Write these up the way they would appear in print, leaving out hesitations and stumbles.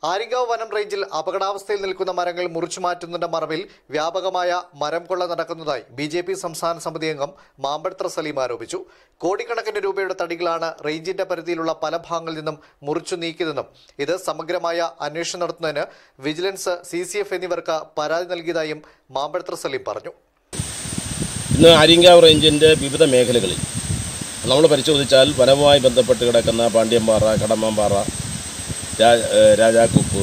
ആര്യങ്കാവ് വനം റേഞ്ചിൽ അപകടാവസ്ഥയിൽ നിൽക്കുന്ന മരങ്ങൾ മുറിച്ചു മാറ്റുന്നതിന്റെ മറവിൽ വ്യാപകമായ മരം കൊള്ള നടക്കുന്നതായി ബിജെപി സംസ്ഥാന സമിതി അംഗം മാമ്പഴത്ര സലീം ആരോപിച്ചു. കോടിക്കണക്കിന് രൂപയുടെ തടികളാണ് റേഞ്ചിന്റെ പരിധിയിലുള്ള പല ഭാഗങ്ങളിൽ നിന്നും മുറിച്ചു നീക്കിയതെന്നും ഇത് സമഗ്രമായ അന്വേഷണം നടത്തുന്നതിന് വിജിലൻസ്, CCF എന്നിവർക്ക് പരാതി നൽകിയതായും മാമ്പഴത്ര സലീം പറഞ്ഞു. ഇന്ന് ആര്യങ്കാവ് റേഞ്ചിന്റെ വിവിധ മേഖലകളിൽ നമ്മൾ പരിശോധിച്ചാൽ വനവുമായി ബന്ധപ്പെട്ട് കിടക്കുന്ന പാണ്ഡ്യംപാറ, കടമ്പാറ, രാജാക്കുപ്പ്,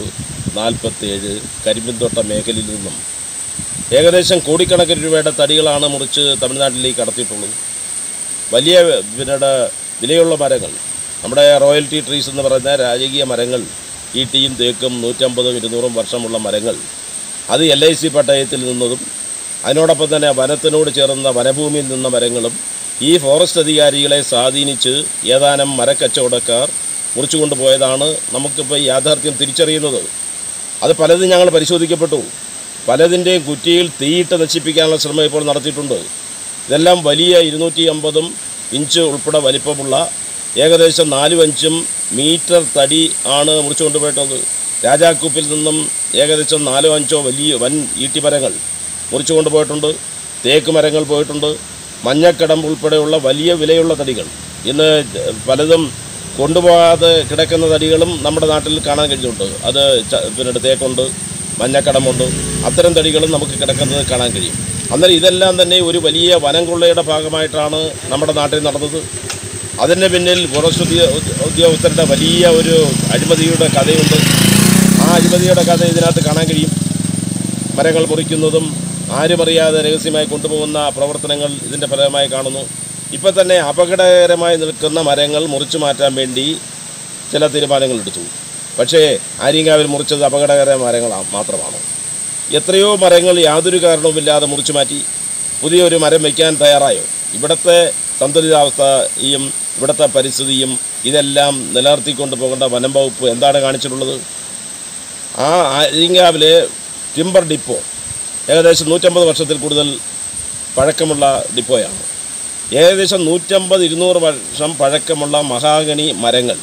47 കരിമ്പിൻതോട്ട മേഖലയിൽ നിന്നും ഏകദേശം കോടിക്കണക്കിന് രൂപയുടെ തടികളാണ് മുറിച്ച് തമിഴ്നാട്ടിലേക്ക് കടത്തിയിട്ടുള്ളത്. വലിയ വിലയുള്ള മരങ്ങൾ, നമ്മുടെ റോയൽറ്റി ട്രീസ് എന്ന് പറയുന്ന രാജകീയ മരങ്ങൾ, ഈട്ടിയും തേക്കും 150-200 വർഷമുള്ള മരങ്ങൾ, അത് LIC പട്ടയത്തിൽ നിന്നതും അതിനോടൊപ്പം തന്നെ വനത്തിനോട് ചേർന്ന വനഭൂമിയിൽ നിന്ന മരങ്ങളും ഈ ഫോറസ്റ്റ് അധികാരികളെ സ്വാധീനിച്ച് ഏതാനും മരക്കച്ചവടക്കാർ മുറിച്ചു കൊണ്ടുപോയതാണ് നമുക്കിപ്പോൾ യാഥാർത്ഥ്യം തിരിച്ചറിയുന്നത്. അത് പലതും ഞങ്ങൾ പരിശോധിക്കപ്പെട്ടു. പലതിൻ്റെയും കുറ്റിയിൽ തീയിട്ട് നശിപ്പിക്കാനുള്ള ശ്രമം ഇപ്പോൾ നടത്തിയിട്ടുണ്ട്. ഇതെല്ലാം വലിയ 250 ഇഞ്ച് ഉൾപ്പെടെ വലിപ്പമുള്ള ഏകദേശം 4-5 മീറ്റർ തടി ആണ് മുറിച്ചു കൊണ്ടുപോയിട്ടത്. രാജാക്കുപ്പിൽ നിന്നും ഏകദേശം 4-5 വലിയ വൻ ഈട്ടിമരങ്ങൾ മുറിച്ചു കൊണ്ടുപോയിട്ടുണ്ട്. തേക്ക് മരങ്ങൾ പോയിട്ടുണ്ട്. മഞ്ഞക്കടമ്പ് ഉൾപ്പെടെയുള്ള വലിയ വിലയുള്ള തടികൾ, ഇന്ന് പലതും കൊണ്ടുപോകാതെ കിടക്കുന്ന തടികളും നമ്മുടെ നാട്ടിൽ കാണാൻ കഴിഞ്ഞിട്ടുണ്ട്. അത് തേക്കുണ്ട്, മഞ്ഞക്കടമ്പുണ്ട്, അത്തരം തടികളും നമുക്ക് കിടക്കുന്നത് കാണാൻ കഴിയും. അന്നേരം ഇതെല്ലാം തന്നെ ഒരു വലിയ വനം കൊള്ളയുടെ ഭാഗമായിട്ടാണ് നമ്മുടെ നാട്ടിൽ നടന്നത്. അതിന് പിന്നിൽ ഫോറസ്റ്റ് ഉദ്യോഗസ്ഥരുടെ വലിയ ഒരു അഴിമതിയുടെ കഥയുണ്ട്. ആ അഴിമതിയുടെ കഥ ഇതിനകത്ത് കാണാൻ കഴിയും. മരങ്ങൾ മുറിക്കുന്നതും ആരുമറിയാതെ രഹസ്യമായി കൊണ്ടുപോകുന്ന പ്രവർത്തനങ്ങൾ ഇതിൻ്റെ ഫലമായി കാണുന്നു. ഇപ്പം തന്നെ അപകടകരമായി നിൽക്കുന്ന മരങ്ങൾ മുറിച്ചു മാറ്റാൻ വേണ്ടി ചില തീരുമാനങ്ങൾ എടുത്തു. പക്ഷേ ആര്യങ്കാവിൽ മുറിച്ചത് അപകടകരമായ മരങ്ങൾ മാത്രമാണ്. എത്രയോ മരങ്ങൾ യാതൊരു കാരണവുമില്ലാതെ മുറിച്ചു മാറ്റി പുതിയൊരു മരം വയ്ക്കാൻ തയ്യാറായോ? ഇവിടുത്തെ സന്തുലിതാവസ്ഥയും ഇവിടുത്തെ പരിസ്ഥിതിയും ഇതെല്ലാം നിലനിർത്തിക്കൊണ്ട് പോകേണ്ട വനം വകുപ്പ് എന്താണ് കാണിച്ചിട്ടുള്ളത്? ആ ആര്യങ്കാവിലെ ടിമ്പർ ഡിപ്പോ ഏകദേശം 150 വർഷത്തിൽ കൂടുതൽ പഴക്കമുള്ള ഡിപ്പോയാണ്. ഏകദേശം 150-200 വർഷം പഴക്കമുള്ള മഹാഗണി മരങ്ങൾ,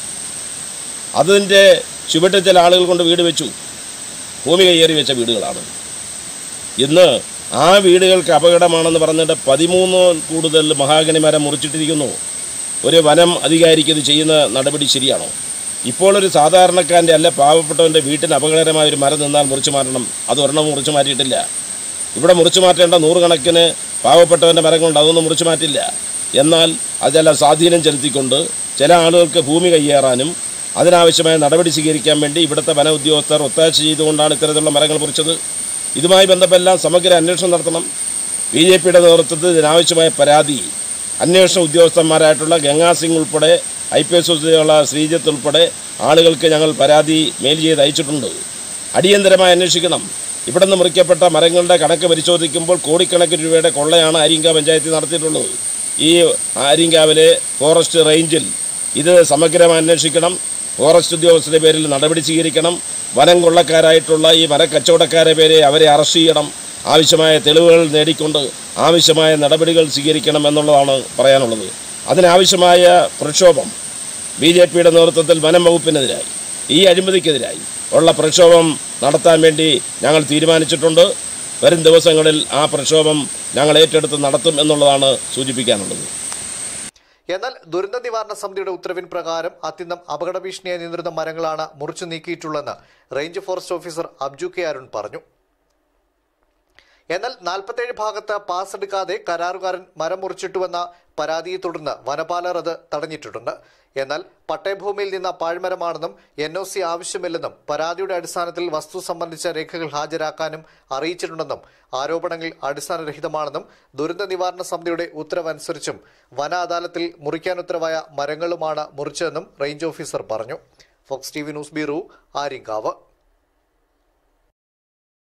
അതിൻ്റെ ചുവട്ടിൽ ചില ആളുകൾ കൊണ്ട് വീട് വെച്ചു. ഭൂമി കയ്യേറി വെച്ച വീടുകളാണ്. ഇന്ന് ആ വീടുകൾക്ക് അപകടമാണെന്ന് പറഞ്ഞിട്ട് 13 കൂടുതൽ മഹാഗണി മരം മുറിച്ചിട്ടിരിക്കുന്നു. ഒരു വനം അധികാരിക്ക് ഇത് ചെയ്യുന്ന നടപടി ശരിയാണോ? ഇപ്പോൾ ഒരു സാധാരണക്കാരൻ്റെ അല്ല പാവപ്പെട്ടവൻ്റെ വീട്ടിന് അപകടകരമായ ഒരു മരം നിന്നാൽ മുറിച്ചു മാറ്റണം. അത് ഒരെണ്ണം മുറിച്ചു മാറ്റിയിട്ടില്ല. ഇവിടെ മുറിച്ചു മാറ്റേണ്ട 100 കണക്കിന് പാവപ്പെട്ടവൻ്റെ മരങ്ങളുണ്ട്, അതൊന്നും മുറിച്ചു മാറ്റില്ല. എന്നാൽ അതെല്ലാം സ്വാധീനം ചെലുത്തിക്കൊണ്ട് ചില ആളുകൾക്ക് ഭൂമി കയ്യേറാനും അതിനാവശ്യമായ നടപടി സ്വീകരിക്കാൻ വേണ്ടി ഇവിടുത്തെ വന ഉദ്യോഗസ്ഥർ ഒത്താശ ചെയ്തുകൊണ്ടാണ് ഇത്തരത്തിലുള്ള മരങ്ങൾ മുറിച്ചത്. ഇതുമായി ബന്ധപ്പെട്ടെല്ലാം സമഗ്ര അന്വേഷണം നടത്തണം. BJPയുടെ നേതൃത്വത്തിൽ ഇതിനാവശ്യമായ പരാതി അന്വേഷണ ഉദ്യോഗസ്ഥന്മാരായിട്ടുള്ള ഗംഗാ സിംഗ് ഉൾപ്പെടെ IPS ഉള്ള ശ്രീജിത്ത് ഉൾപ്പെടെ ആളുകൾക്ക് ഞങ്ങൾ പരാതി മെയിൽ ചെയ്ത് അയച്ചിട്ടുണ്ട്. അടിയന്തരമായി അന്വേഷിക്കണം. ഇവിടെ നിന്ന് മുറിക്കപ്പെട്ട മരങ്ങളുടെ കണക്ക് പരിശോധിക്കുമ്പോൾ കോടിക്കണക്കിന് രൂപയുടെ കൊള്ളയാണ് ആര്യങ്കാവ് പഞ്ചായത്തിൽ നടത്തിയിട്ടുള്ളത്. ഈ ആര്യങ്കാവിലെ ഫോറസ്റ്റ് റേഞ്ചിൽ ഇത് സമഗ്രമായി അന്വേഷിക്കണം. ഫോറസ്റ്റ് ഉദ്യോഗസ്ഥരുടെ പേരിൽ നടപടി സ്വീകരിക്കണം. വനം കൊള്ളക്കാരായിട്ടുള്ള ഈ മരക്കച്ചവടക്കാരെ പേരെ അവരെ അറസ്റ്റ് ചെയ്യണം. ആവശ്യമായ തെളിവുകൾ നേടിക്കൊണ്ട് ആവശ്യമായ നടപടികൾ സ്വീകരിക്കണം എന്നുള്ളതാണ് പറയാനുള്ളത്. അതിനാവശ്യമായ പ്രക്ഷോഭം BJPയുടെ നേതൃത്വത്തിൽ വനം വകുപ്പിനെതിരായി, ഈ അഴിമതിക്കെതിരായി ഉള്ള പ്രക്ഷോഭം നടത്താൻ വേണ്ടി ഞങ്ങൾ തീരുമാനിച്ചിട്ടുണ്ട്. വരും ദിവസങ്ങളിൽ ആ പ്രക്ഷോഭം ഞങ്ങൾ ഏറ്റെടുത്ത് നടത്തും എന്നുള്ളതാണ് സൂചിപ്പിക്കാനുള്ളത്. എന്നാൽ ദുരന്ത നിവാരണ സമിതിയുടെ ഉത്തരവിൻ പ്രകാരം അത്യന്തം അപകട ഭീഷണിയായി നിന്നിരുന്ന മരങ്ങളാണ് മുറിച്ചു നീക്കിയിട്ടുള്ളതെന്ന് range forest officer Abju K Arun പറഞ്ഞു. എന്നാൽ 47 ഭാഗത്ത് പാസ് എടുക്കാതെ കരാറുകാരൻ മരം മുറിച്ചിട്ടുവെന്ന പരാതിയെ തുടർന്ന് വനപാലർ അത് തടഞ്ഞിട്ടുണ്ട്. എന്നാൽ പട്ടയഭൂമിയിൽ നിന്ന് പാഴ്മരമാണെന്നും NOC ആവശ്യമില്ലെന്നും പരാതിയുടെ അടിസ്ഥാനത്തിൽ വസ്തു സംബന്ധിച്ച രേഖകൾ ഹാജരാക്കാനും അറിയിച്ചിട്ടുണ്ടെന്നും ആരോപണങ്ങൾ അടിസ്ഥാനരഹിതമാണെന്നും ദുരന്ത നിവാരണ സമിതിയുടെ ഉത്തരവനുസരിച്ചും വന അദാലത്തിൽ മുറിക്കാൻ ഉത്തരവായ മരങ്ങളുമാണ് മുറിച്ചതെന്നും റേഞ്ച് ഓഫീസർ പറഞ്ഞു. Fox TV news bureau, Aryankavu.